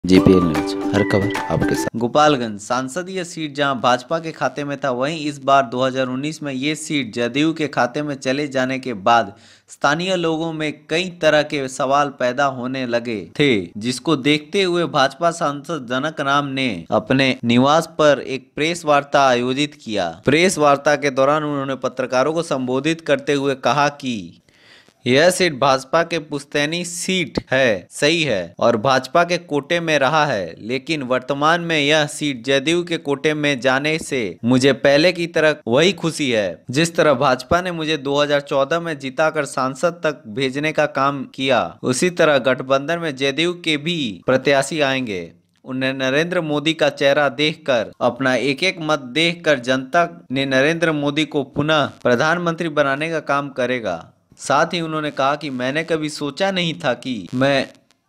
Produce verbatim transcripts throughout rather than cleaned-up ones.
GPL news हर खबर आपके साथ। गोपालगंज संसदीय सीट जहां भाजपा के खाते में था, वहीं इस बार दो हज़ार उन्नीस में ये सीट जदयू के खाते में चले जाने के बाद स्थानीय लोगों में कई तरह के सवाल पैदा होने लगे थे, जिसको देखते हुए भाजपा सांसद जनक राम ने अपने निवास पर एक प्रेस वार्ता आयोजित किया। प्रेस वार्ता के दौरान उन्होंने पत्रकारों को संबोधित करते हुए कहा कि यह सीट भाजपा के पुश्तैनी सीट है, सही है, और भाजपा के कोटे में रहा है, लेकिन वर्तमान में यह सीट जदयू के कोटे में जाने से मुझे पहले की तरह वही खुशी है जिस तरह भाजपा ने मुझे दो हज़ार चौदह में जिताकर सांसद तक भेजने का काम किया। उसी तरह गठबंधन में जदयू के भी प्रत्याशी आएंगे। उन्हें नरेंद्र मोदी का चेहरा देखकर, अपना एक एक मत देखकर जनता ने नरेंद्र मोदी को पुनः प्रधानमंत्री बनाने का काम करेगा। साथ ही उन्होंने कहा कि मैंने कभी सोचा नहीं था कि मैं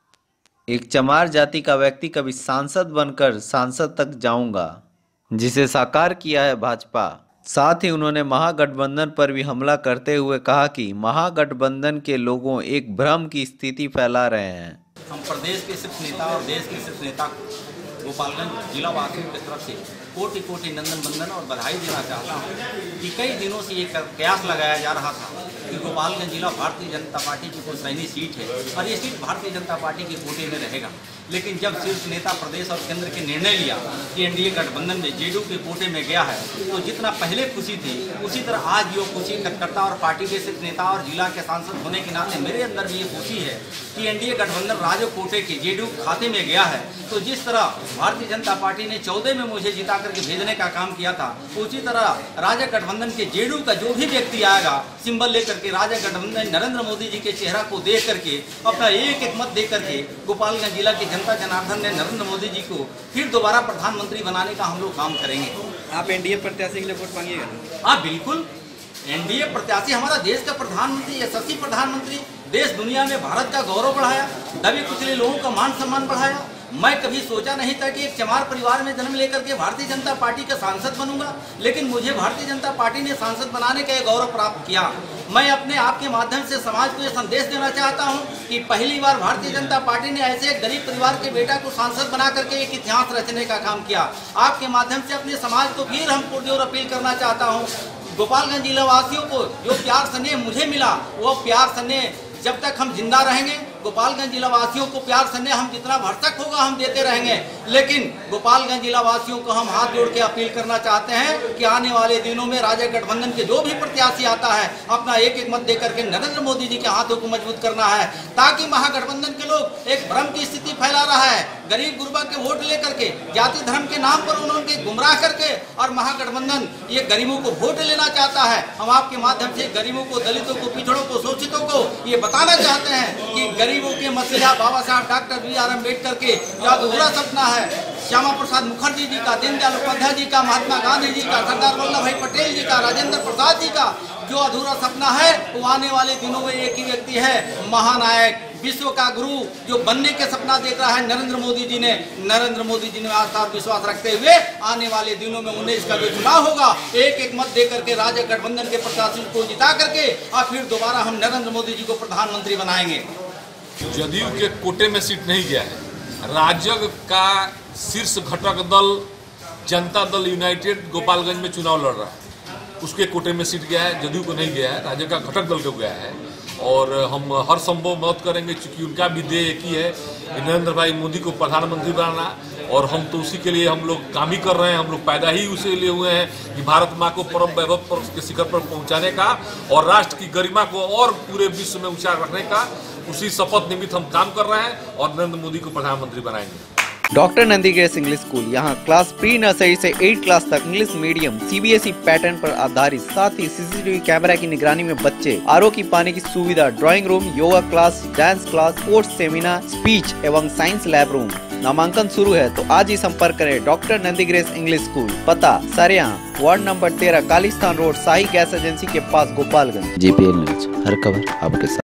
एक चमार जाति का व्यक्ति कभी सांसद बनकर सांसद तक जाऊंगा, जिसे साकार किया है भाजपा। साथ ही उन्होंने महागठबंधन पर भी हमला करते हुए कहा कि महागठबंधन के लोगों एक भ्रम की स्थिति फैला रहे हैं। हम प्रदेश के सिर्फ नेता और देश के सिर्फ नेता गोपालगंज जिला वासियों की तरफ से कोटि कोटि नंदन बंदन और बधाई देना चाहता हूँ कि कई दिनों से ये प्रयास लगाया जा रहा था कि गोपालगंज जिला भारतीय जनता पार्टी की पुश्तैनी सीट है और ये सीट भारतीय जनता पार्टी के कोटे में रहेगा। लेकिन जब शीर्ष नेता प्रदेश और केंद्र के निर्णय लिया कि एनडीए गठबंधन में जेडीयू के कोटे में गया है, तो जितना पहले खुशी थी उसी तरह आज ये खुशी कार्यकर्ता और पार्टी के सिर्फ नेता और जिला के सांसद होने के नाते मेरे अंदर भी ये खुशी है कि एनडीए गठबंधन राज्य कोटे के जेडीयू खाते में गया है। तो जिस तरह भारतीय जनता पार्टी ने चौदह में मुझे जिता करके भेजने का काम किया था, उसी तरह राज्य गठबंधन के जेडीयू का जो भी व्यक्ति आएगा सिंबल लेकर के राज्य गठबंधन नरेंद्र मोदी जी के चेहरा को देख करके अपना एक एक मत दे करके गोपालगंज जिला की जनता जनार्दन ने नरेंद्र मोदी जी को फिर दोबारा प्रधानमंत्री बनाने का हम लोग काम करेंगे। आप एनडीए प्रत्याशी के लिए वोट मांगिएगा? हाँ बिल्कुल, एनडीए प्रत्याशी हमारा देश का प्रधानमंत्री, यशस्वी प्रधानमंत्री, देश दुनिया में भारत का गौरव बढ़ाया, दबे कुचले लोगों का मान सम्मान बढ़ाया। मैं कभी सोचा नहीं था कि एक चमार परिवार में जन्म लेकर के भारतीय जनता पार्टी का सांसद बनूंगा, लेकिन मुझे भारतीय जनता पार्टी ने सांसद बनाने का गौरव प्राप्त किया। मैं अपने आप के माध्यम से समाज को यह संदेश देना चाहता हूं कि पहली बार भारतीय जनता पार्टी ने ऐसे एक गरीब परिवार के बेटा को सांसद बना करके एक इतिहास रचने का काम किया। आपके माध्यम से अपने समाज को फिर हम पुरजोर अपील करना चाहता हूँ, गोपालगंज जिला वासियों को जो प्यार स्नेह मुझे मिला, वो प्यार स्नेह जब तक हम जिंदा रहेंगे, गोपालगंज जिला वासियों को प्यार स्नेह हम जितना भरसक होगा हम देते रहेंगे। लेकिन गोपालगंज जिला वासियों को हम हाथ जोड़ के अपील करना चाहते हैं कि आने वाले दिनों में राज्य गठबंधन के जो भी प्रत्याशी आता है अपना एक एक मत दे करके नरेंद्र मोदी जी के हाथों को मजबूत करना है, ताकि महागठबंधन के लोग एक भ्रम की स्थिति फैला रहा है, गरीब गुरबा के वोट लेकर के जाति धर्म के नाम पर उन्होंने गुमराह करके, और महागठबंधन ये गरीबों को वोट लेना चाहता है। हम आपके माध्यम से गरीबों को, दलितों को, पिछड़ों को, शोषितों को ये बताना चाहते हैं कि गरीबों के मसीहा बाबा साहब डॉक्टर बी आर अम्बेडकर के जो अधूरा सपना है, श्यामा प्रसाद मुखर्जी जी का, दीनदयाल उपाध्याय जी का, महात्मा गांधी जी का, सरदार वल्लभ भाई पटेल जी का, राजेंद्र प्रसाद जी का जो अधूरा सपना है, वो आने वाले दिनों में एक ही व्यक्ति है, महानायक, विश्व का गुरु जो बनने के सपना देख रहा है नरेंद्र मोदी जी ने। नरेंद्र मोदी जी ने आस्था और विश्वास रखते हुए आने वाले दिनों में उन्नीस का जो चुनाव होगा, एक एक मत दे करके राज्य गठबंधन के प्रत्याशियों को जिता करके और फिर दोबारा हम नरेंद्र मोदी जी को प्रधानमंत्री बनाएंगे। जदयू के कोटे में सीट नहीं गया है, राज्य का शीर्ष घटक दल जनता दल यूनाइटेड गोपालगंज में चुनाव लड़ रहा है, उसके कोटे में सीट गया है, जदयू को नहीं गया है, राज्य का घटक दल को गया है। और हम हर संभव मदद करेंगे, चूंकि उनका भी ध्येय एक ही है, नरेंद्र भाई मोदी को प्रधानमंत्री बनाना, और हम तो उसी के लिए हम लोग काम ही कर रहे हैं। हम लोग पैदा ही उसी लिए हुए हैं कि भारत माँ को परम वैभव के शिखर पर पहुंचाने का और राष्ट्र की गरिमा को और पूरे विश्व में ऊंचा रखने का, उसी शपथ निमित्त हम काम कर रहे हैं और नरेंद्र मोदी को प्रधानमंत्री बनाएंगे। डॉक्टर नंदीग्रेस इंग्लिश स्कूल, यहाँ क्लास प्री नर्सरी से एट क्लास तक इंग्लिश मीडियम सीबीएसई पैटर्न पर आधारित, साथ ही सीसीटीवी कैमरा की निगरानी में बच्चे, आरओ की पानी की सुविधा, drawing room, yoga class, dance class, sports seminar, speech एवं साइंस लैब रूम। नामांकन शुरू है तो आज ही संपर्क करें डॉक्टर नंदीग्रेस इंग्लिश स्कूल। पता सरिया वार्ड नंबर तेरह, कालिस्तान रोड, शाही गैस एजेंसी के पास, गोपालगंज। जीपीएल न्यूज हर खबर आपके साथ।